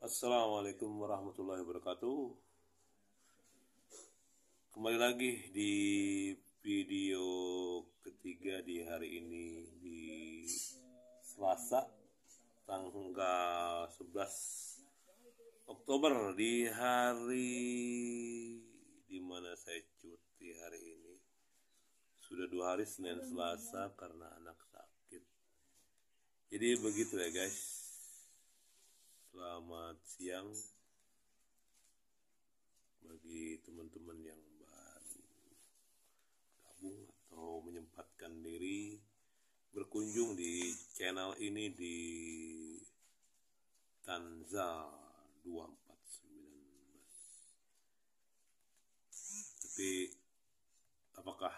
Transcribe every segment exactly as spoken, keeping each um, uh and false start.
Assalamualaikum warahmatullahi wabarakatuh. Kembali lagi di video ketiga di hari ini, di Selasa tanggal sebelas Oktober, di hari dimana saya cuti hari ini. Sudah dua hari Senin Selasa karena anak sakit. Jadi begitu ya guys. Selamat siang bagi teman-teman yang baru gabung atau menyempatkan diri berkunjung di channel ini di Tanzal dua empat sembilan belas. Tapi apakah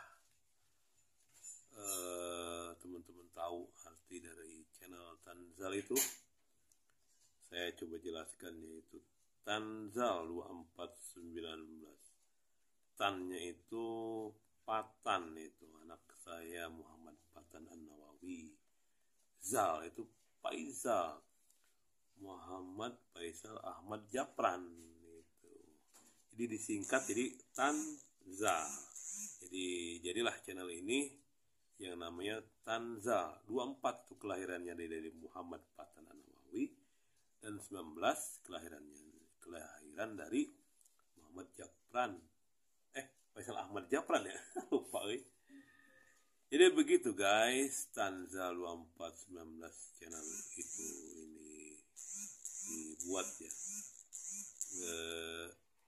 eh, teman-teman tahu arti dari channel Tanzal itu? Saya coba jelaskan, yaitu Tanzal dua empat sembilan belas. Tannya itu Patan, itu anak saya Muhammad Patan An-Nawawi. Zal itu Faisal, Muhammad Faisal Ahmad Japran itu. Jadi disingkat jadi Tanzal. Jadi jadilah channel ini yang namanya Tanzal dua puluh empat, itu kelahirannya dari, dari Muhammad Patan An-Nawawi, dan sembilan belas kelahirannya kelahiran dari Muhammad Japran eh Faisal Ahmad Japran ya lupa eh. Jadi begitu guys, Tanzal dua puluh empat sembilan belas channel itu ini dibuat ya eh,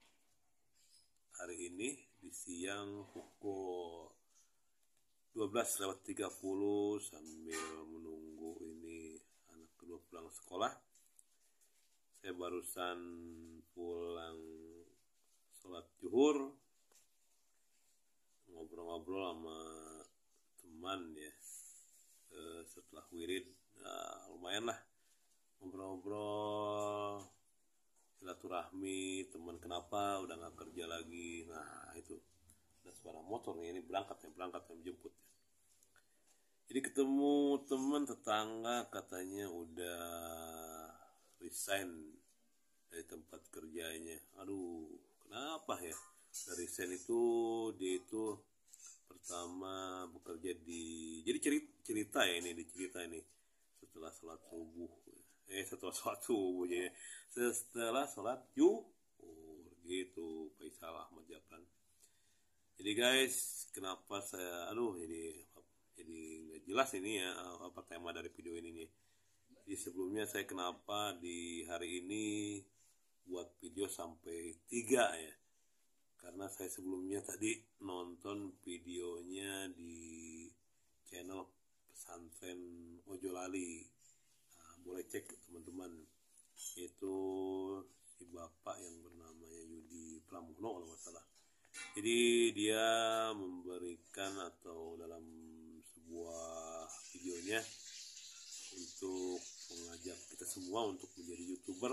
hari ini di siang pukul dua belas lewat tiga puluh sambil menunggu ini anak kedua pulang sekolah. Saya barusan pulang sholat zuhur, ngobrol-ngobrol sama teman ya e, setelah wirid. Nah, lumayan lah ngobrol-ngobrol, silaturahmi, teman kenapa udah nggak kerja lagi. Nah itu ada suara motor nih, ini berangkat ya berangkat yang menjemput ya. Jadi ketemu teman tetangga, katanya udah resign dari tempat kerjanya. Aduh, kenapa ya? Dari resign itu dia itu pertama bekerja di, jadi cerita, cerita ya ini dicerita ini setelah sholat subuh eh setelah sholat subuh ya setelah sholat zuhur gitu Faisal Ahmad Japran. Jadi guys, kenapa saya aduh jadi jadi nggak jelas ini ya apa tema dari video ini nih. Di sebelumnya saya kenapa di hari ini buat video sampai tiga ya, karena saya sebelumnya tadi nonton videonya di channel pesantren Ojolali. Nah, boleh cek teman-teman, itu si bapak yang bernamanya Yudi Pramono kalau nggak salah. Jadi dia memberikan atau dalam sebuah videonya untuk mengajak kita semua untuk menjadi youtuber,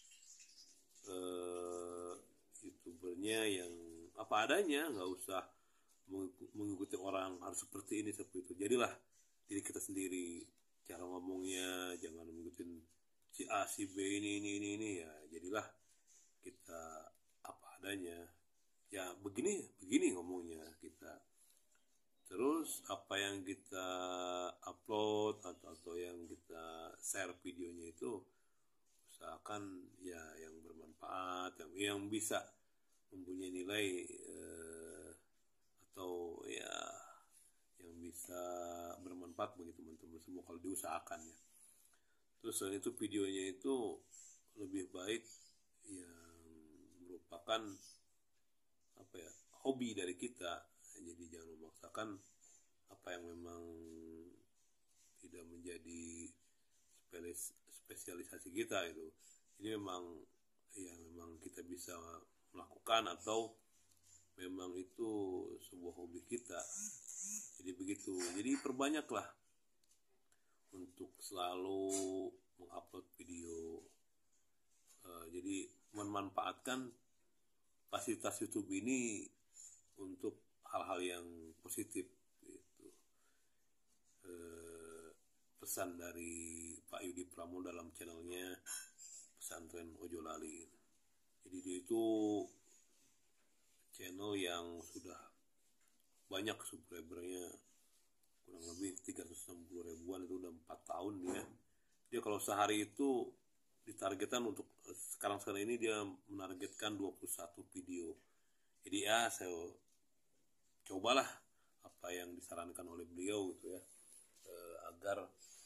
uh, youtubernya yang apa adanya, nggak usah mengikuti orang harus seperti ini seperti itu. Jadilah diri kita sendiri, cara ngomongnya jangan mengikuti si A si B ini ini ini ini ya. Jadilah kita apa adanya ya, begini begini ngomongnya kita. Terus apa yang kita upload atau, atau yang kita share videonya itu usahakan ya yang bermanfaat, yang, yang bisa mempunyai nilai eh, atau ya yang bisa bermanfaat bagi teman-teman semua kalau diusahakan ya. Terus selain itu videonya itu lebih baik yang merupakan apa ya, hobi dari kita. Jadi jangan memaksakan apa yang memang tidak menjadi spesialisasi kita itu. Ini memang ya memang kita bisa melakukan atau memang itu sebuah hobi kita. Jadi begitu. Jadi perbanyaklah untuk selalu mengupload video. Uh, jadi memanfaatkan fasilitas YouTube ini untuk hal-hal yang positif gitu. E, pesan dari Pak Yudi Pramono dalam channelnya Pesantren Mojolali. Jadi dia itu channel yang sudah banyak subscribernya, kurang lebih tiga ratus enam puluh ribuan, itu udah empat tahun dia. Dia kalau sehari itu ditargetkan untuk sekarang-sekarang ini dia menargetkan dua puluh satu video. Jadi ya saya cobalah apa yang disarankan oleh beliau gitu ya, e, agar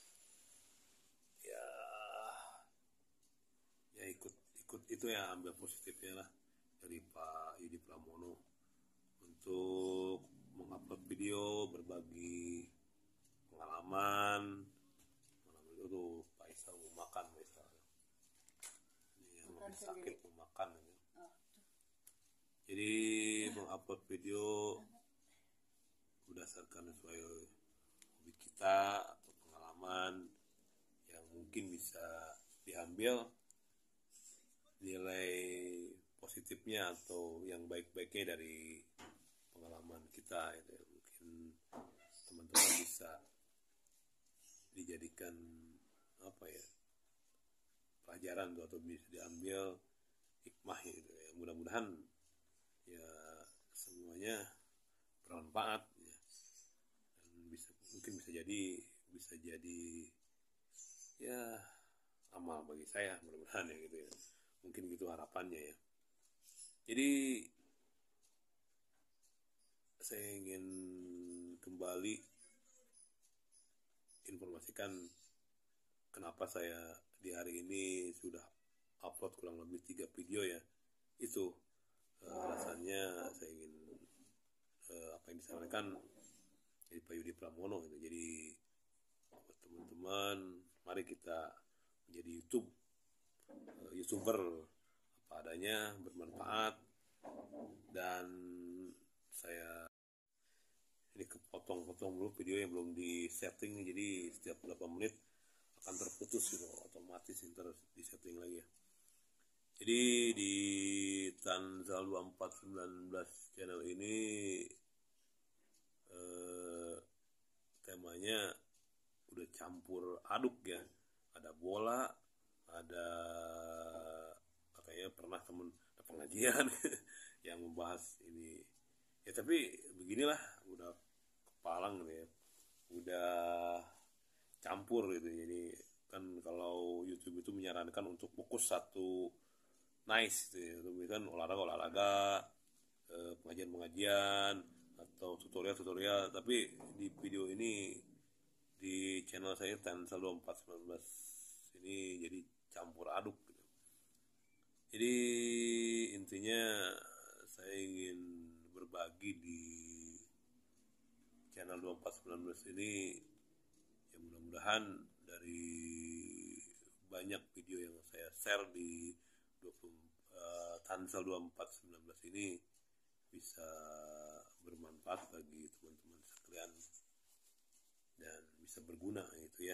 ya ya ikut ikut itu ya, ambil positifnya lah dari Pak Yudi Pramono untuk mengupload video, berbagi pengalaman. Malam itu tuh Pak Isa mau makan misalnya, ini yang lebih sakit mau makan gitu. Jadi mengupload video berdasarkan sesuai hobi kita atau pengalaman yang mungkin bisa diambil nilai positifnya atau yang baik-baiknya dari pengalaman kita gitu ya. Mungkin teman-teman bisa dijadikan apa ya, pelajaran tuh, atau bisa diambil hikmah gitu ya. Mudah-mudahan ya semuanya bermanfaat ya. Dan bisa, mungkin bisa jadi bisa jadi ya amal bagi saya, mudah-mudahan ya gitu ya. Mungkin gitu harapannya ya. Jadi saya ingin kembali informasikan kenapa saya di hari ini sudah upload kurang lebih tiga video ya. Itu uh, alasannya saya ingin uh, apa yang disampaikan dari Pak Yudi Pramono gitu. Jadi buat teman-teman, mari kita menjadi YouTube uh, YouTuber apa adanya, bermanfaat. Dan saya ini kepotong-potong dulu video yang belum di setting nih, jadi setiap berapa menit akan terputus gitu, otomatis terus di setting lagi ya. Jadi di Tanzal dua puluh empat sembilan belas channel ini eh, temanya udah campur aduk ya. Ada bola, ada katanya pernah temen ada pengajian yang membahas ini ya, tapi beginilah udah kepalang gitu ya, udah campur gitu. Jadi kan kalau YouTube itu menyarankan untuk fokus satu nice gitu ya, itu kan olahraga-olahraga, eh, pengajian-pengajian atau tutorial-tutorial. Tapi di video ini di channel saya Tansal dua puluh empat sembilan belas ini jadi campur aduk gitu. Jadi intinya saya ingin berbagi di channel dua puluh empat sembilan belas ini ya, mudah-mudahan dari banyak video yang saya share di dua puluh, uh, Tansal dua puluh empat sembilan belas ini bisa bermanfaat bagi teman-teman sekalian dan bisa berguna gitu ya.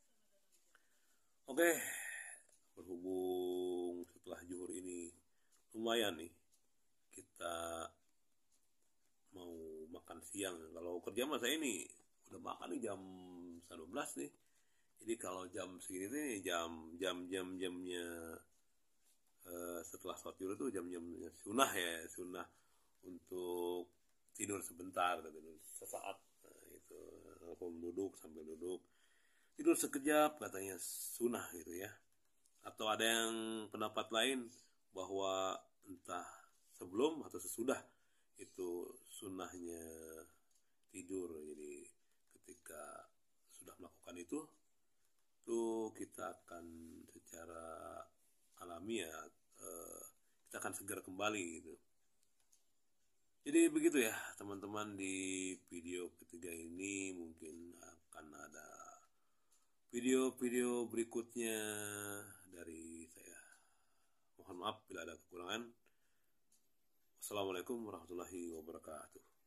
Oke, berhubung setelah zuhur ini lumayan nih kita mau makan siang. Kalau kerja mah saya ini udah makan nih jam dua belas nih. Jadi kalau jam segini nih jam jam jam jamnya uh, setelah sholat zuhur itu jam-jamnya sunnah ya, sunnah untuk tidur sebentar, tidur sesaat. Nah, itu kalau duduk sambil duduk tidur sekejap katanya sunnah gitu ya. Atau ada yang pendapat lain bahwa entah sebelum atau sesudah itu sunnahnya tidur. Jadi ketika sudah melakukan itu tuh kita akan secara alami ya, eh, kita akan segera kembali gitu. Jadi begitu ya teman-teman, di video ketiga ini mungkin akan ada video-video berikutnya dari saya. Mohon maaf bila ada kekurangan. Wassalamualaikum warahmatullahi wabarakatuh.